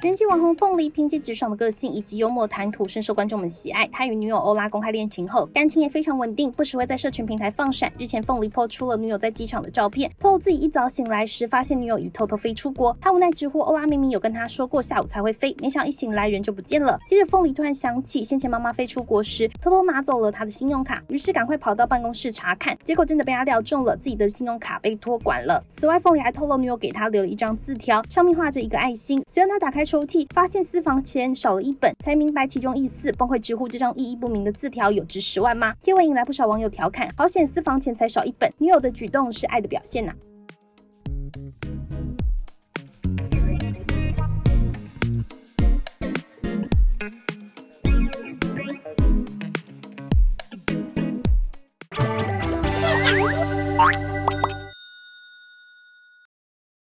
人气网红凤梨凭借直爽的个性以及幽默谈吐深受观众们喜爱。他与女友欧拉公开恋情后，感情也非常稳定，不时会在社群平台放闪。日前凤梨 po 出了女友在机场的照片，透露自己一早醒来时发现女友已偷偷飞出国。他无奈直呼欧拉明明有跟他说过下午才会飞，没想一醒来人就不见了。接着凤梨突然想起先前妈妈飞出国时偷偷拿走了他的信用卡，于是赶快跑到办公室查看，结果真的被他料中了，自己的信用卡被托管了。此外，凤梨还透露女友给他留了一张字条，上面画着一个爱心。虽然他打开抽屉发现私房钱少了一本，才明白其中意思，崩溃直呼这张意义不明的字条有值10万吗？贴文引来不少网友调侃，好险私房钱才少一本，女友的举动是爱的表现呐。